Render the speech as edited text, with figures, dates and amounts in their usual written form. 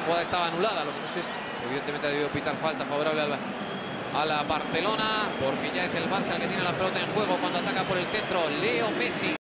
jugada estaba anulada. Lo que no sé es que evidentemente ha debido pitar falta favorable a la Barcelona, porque ya es el Barça el que tiene la pelota en juego cuando ataca por el centro Leo Messi.